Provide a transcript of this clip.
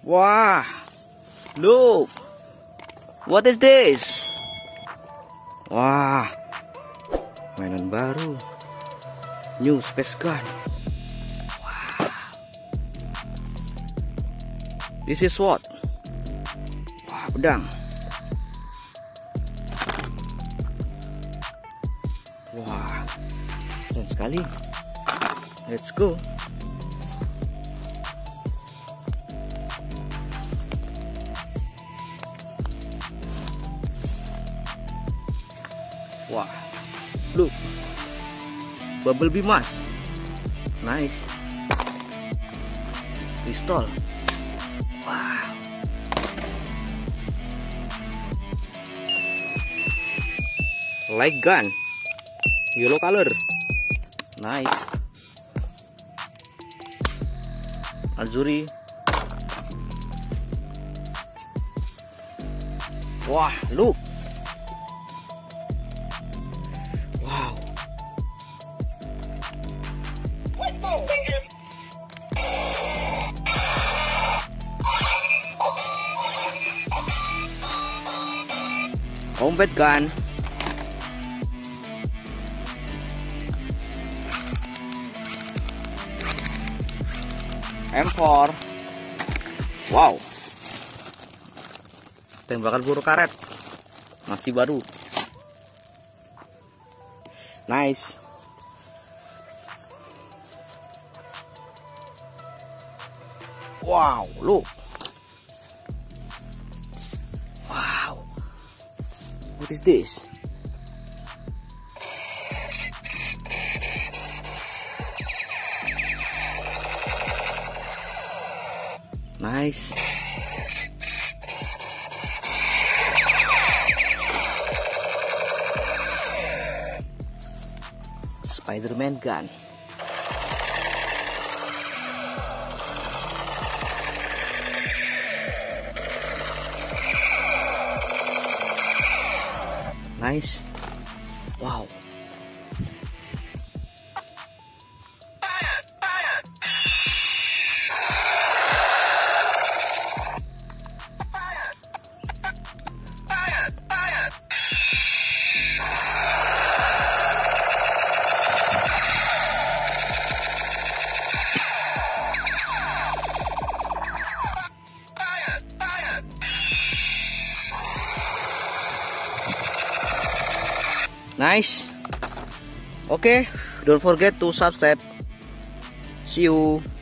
Wah, look, what is this? Wah, mainan baru, new space gun. Wow. This is what? Wah, pedang. Wah, keren sekali. Let's go. Wah, look, Bumblebee mask, nice. Pistol, wow. Light gun, yellow color, nice. Azuri, wah, look. Wow. Combat gun. M4. Wow. Tembakan peluru karet. Masih baru. Nice. Wow, look. Wow. What is this? Nice. Spider-Man gun. Nice. Wow. Nice. Okay, don't forget to subscribe. See you.